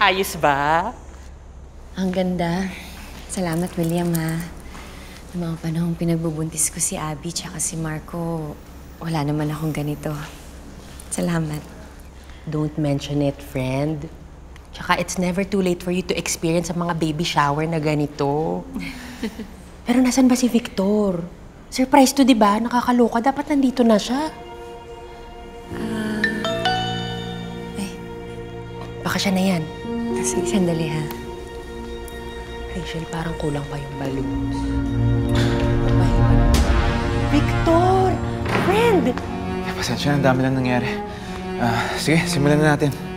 Ayos ba? Ang ganda. Salamat, William, ha. Noong mga panahong pinagbubuntis ko si Abby tsaka si Marco, wala naman akong ganito. Salamat. Don't mention it, friend. Tsaka it's never too late for you to experience ang mga baby shower na ganito. Pero nasan ba si Victor? Surprise to, di ba? Nakakaloka. Dapat nandito na siya. Baka siya na yan. Sige, sandali, ha. Rachel, parang kulang pa yung balloons. Victor! Friend! Pasensya na, ang dami lang nangyari. Sige, simulan na natin.